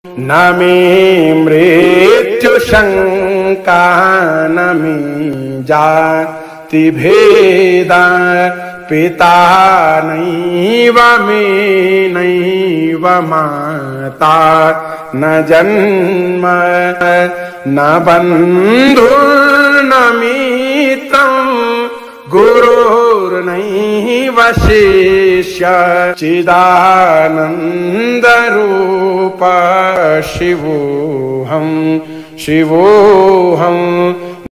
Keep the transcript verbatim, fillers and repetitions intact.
न मे मृत्युशङ्का न मे जातिभेदा पिता नैव मे नैव माता न जन्म न बन्धुर्न मित्रम् गुरुर्नैव शिष्यः चिदानन्दरूप शिवोऽहं शिवोऽहम्।